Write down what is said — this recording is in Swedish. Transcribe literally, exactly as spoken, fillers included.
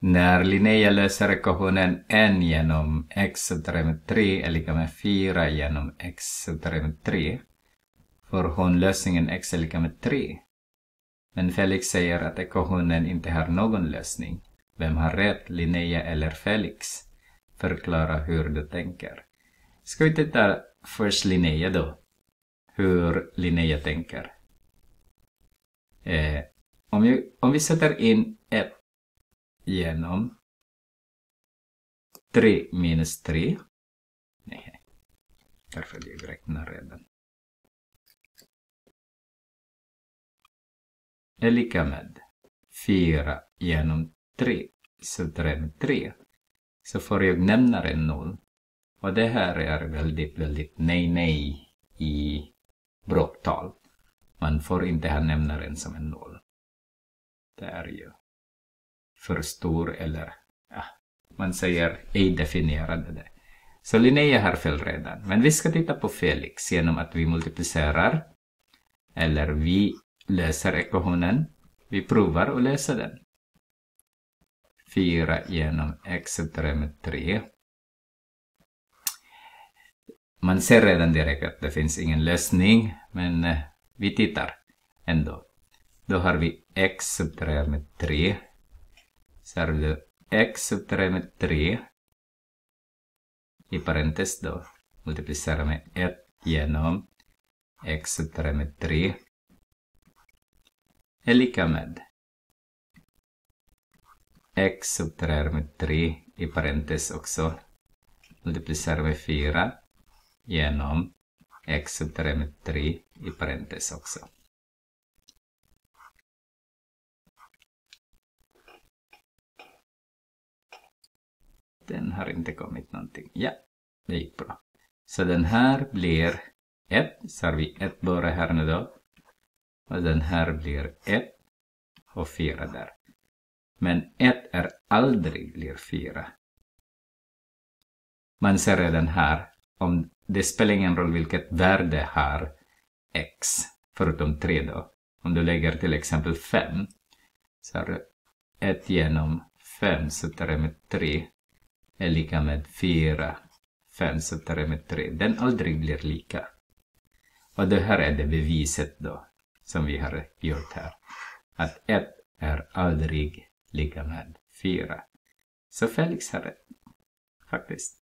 När Linnea löser ekvationen n genom x subtraherat med tre är lika med fyra genom x subtraherat med tre, får hon lösningen x är lika med tre. Men Felix säger att ekvationen inte har någon lösning. Vem har rätt, Linnea eller Felix? Förklara hur du tänker. Ska vi titta först Linnea då? Hur Linnea tänker. Eh, om, vi, om vi sätter in ett genom tre minus tre. Nej, därför jag räknar redan. Är lika med fyra genom tre subtraherat med tre. Så får jag nämnaren noll. Och det här är väldigt, väldigt nej, nej i bråktal. Man får inte ha nämnaren som en noll. Det är ju för stor eller, ja, man säger ej definierade det. Så Linnea har fel redan. Men vi ska titta på Felix genom att vi multiplicerar. Eller vi löser ekvationen. Vi provar att lösa den. fyra genom x subtraherat med tre. Man ser redan direkt att det finns ingen lösning. Men eh, vi tittar ändå. Då har vi x subtraherat med tre. Så har vi x subtraherat med tre. I parentes då. Multiplicera med ett genom x subtraherat med tre. Är lika med x subtraherat med tre. I parentes också. Multiplicera med fyra. Genom x subtraherat med tre. I parentes också. Den har inte kommit någonting. Ja, det gick bra. Så den här blir ett. Så har vi ett bara här nu då. Och den här blir ett. Och fyra där. Men ett är aldrig blir fyra. Man ser redan här. Om det spelar ingen roll vilket värde har x. Förutom tre då. Om du lägger till exempel fem. Så har du ett genom fem subtraherat med tre. Är lika med fyra. fem subtraherat med tre. Den aldrig blir lika. Och det här är det beviset då. Som vi har gjort här. Att ett är aldrig lika med fyra. Så Felix har rätt. Faktiskt.